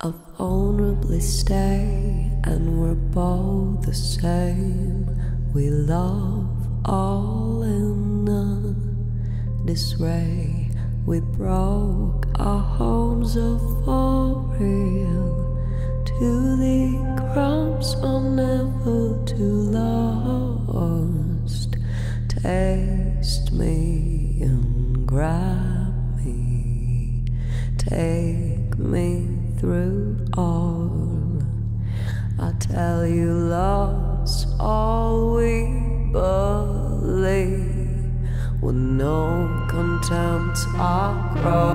I'll vulnerably stay, and we're both the same. We love all in a disarray. We broke our homes of for real. To the crumbs are never too lost. Taste me and grab me. Take me through all. I tell you, love's all we believe. With no contempt I grow.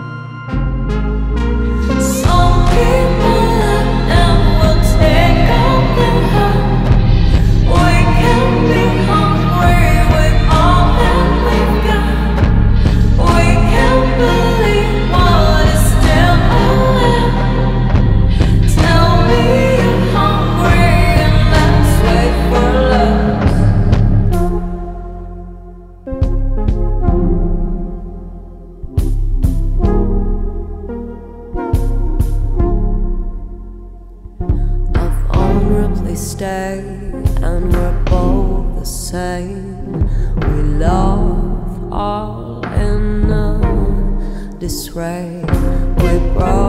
Some people will take up their hand. We can be hungry with all that we've got. We can believe what is still alive. Tell me you're hungry and let's wait for love. Stay, and we're both the same. We love all in a disarray. We broke